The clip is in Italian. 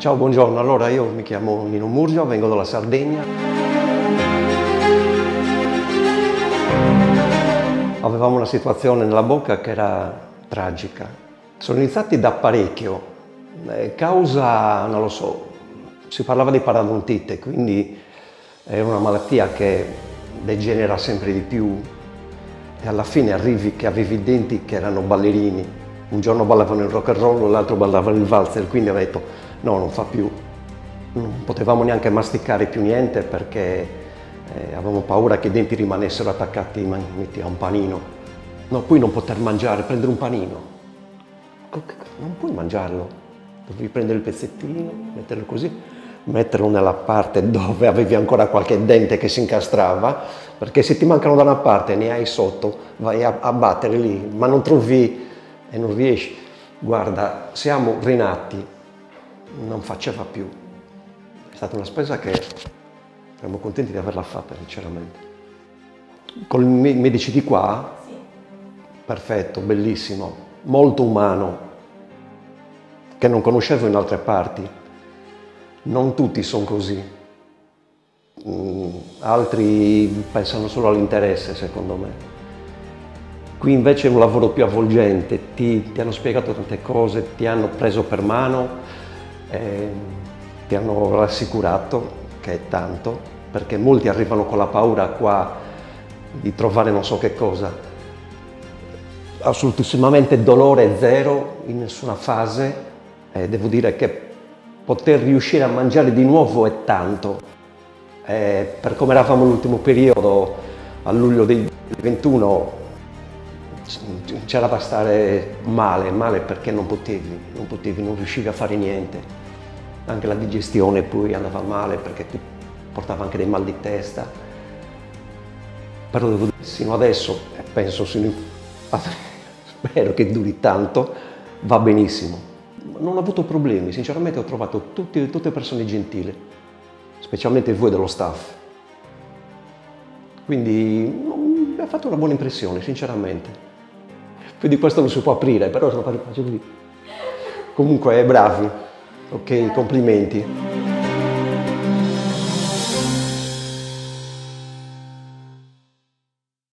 Ciao, buongiorno. Allora, io mi chiamo Nino Murgio, vengo dalla Sardegna. Avevamo una situazione nella bocca che era tragica. Sono iniziati da parecchio, causa, non lo so, si parlava di parodontite, quindi è una malattia che degenera sempre di più e alla fine arrivi che avevi i denti che erano ballerini. Un giorno ballavano il rock and roll, l'altro ballavano il valzer, quindi ho detto no, non fa più. Non potevamo neanche masticare più niente perché avevamo paura che i denti rimanessero attaccati a un panino. No, poi non poter mangiare, prendere un panino. Non puoi mangiarlo, dovevi prendere il pezzettino, metterlo così, metterlo nella parte dove avevi ancora qualche dente che si incastrava, perché se ti mancano da una parte e ne hai sotto, vai a battere lì, ma non trovi e non riesci. Guarda, siamo rinati, non faceva più. È stata una spesa che siamo contenti di averla fatta, sinceramente. Con i medici di qua, sì. Perfetto, bellissimo, molto umano, che non conoscevo in altre parti. Non tutti sono così. Altri pensano solo all'interesse, secondo me. Qui invece è un lavoro più avvolgente, ti hanno spiegato tante cose, ti hanno preso per mano, ti hanno rassicurato, che è tanto, perché molti arrivano con la paura qua di trovare non so che cosa. Assolutissimamente dolore zero in nessuna fase, devo dire che poter riuscire a mangiare di nuovo è tanto. Per come eravamo l'ultimo periodo, a luglio del 21, c'era da stare male perché non potevi, non riuscivi a fare niente. Anche la digestione poi andava male perché ti portava anche dei mal di testa. Però devo dire, sino adesso, penso, spero che duri tanto, va benissimo. Non ho avuto problemi, sinceramente ho trovato tutte persone gentili, specialmente voi dello staff. Quindi mi ha fatto una buona impressione, sinceramente. Più di questo non si può aprire, però sono faccio così. Comunque bravi, ok, complimenti.